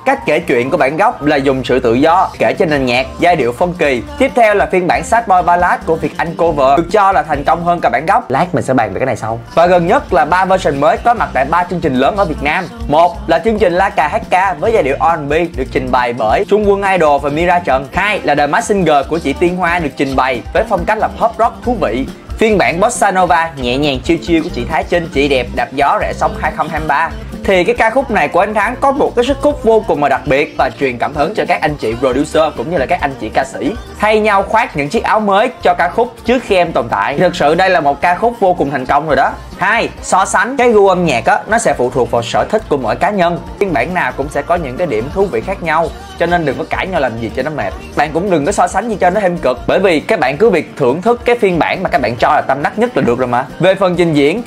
Cách kể chuyện của bản gốc là dùng sự tự do, kể trên nền nhạc, giai điệu phân kỳ. Tiếp theo là phiên bản sad boy ballad của Việt Anh cover, được cho là thành công hơn cả bản gốc. Lát mình sẽ bàn về cái này sau. Và gần nhất là 3 version mới có mặt tại 3 chương trình lớn ở Việt Nam. Một là chương trình La Cà Hát Ca với giai điệu R&B được trình bày bởi Trung Quân Idol và Mira Trần. Hai là The Masked Singer của chị Tiên Hoa được trình bày với phong cách là pop rock thú vị. Phiên bản Bossa Nova nhẹ nhàng chill chill của chị Thái Trinh, chị đẹp đạp gió rẽ sóng 2023. Thì cái ca khúc này của anh Thắng có một cái sức hút vô cùng mà đặc biệt và truyền cảm hứng cho các anh chị producer cũng như là các anh chị ca sĩ thay nhau khoác những chiếc áo mới cho ca khúc Trước Khi Em Tồn Tại. Thực sự đây là một ca khúc vô cùng thành công rồi đó. Hai, so sánh. Cái gu âm nhạc á, nó sẽ phụ thuộc vào sở thích của mỗi cá nhân. Phiên bản nào cũng sẽ có những cái điểm thú vị khác nhau, cho nên đừng có cãi nhau làm gì cho nó mệt. Bạn cũng đừng có so sánh gì cho nó thêm cực, bởi vì các bạn cứ việc thưởng thức cái phiên bản mà các bạn cho là tâm đắc nhất là được rồi mà. Về phần trình diễn